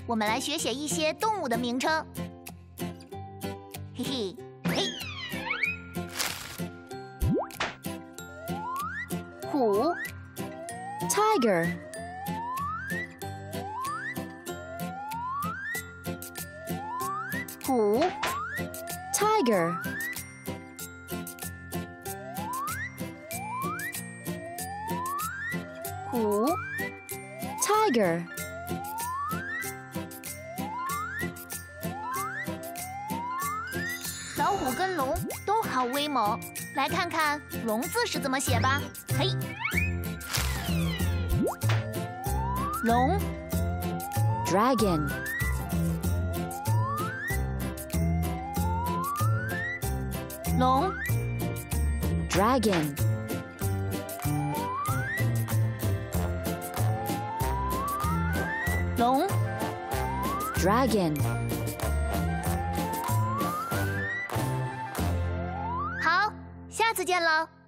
我们来学写一些动物的名称。嘿嘿，嘿，虎 Tiger. 虎 Tiger. 虎 Tiger. 老虎跟龙都好威猛，来看看龙字是怎么写吧。嘿，龙 Dragon. 龙 Dragon. 龙。 Dragon. 好，下次见喽。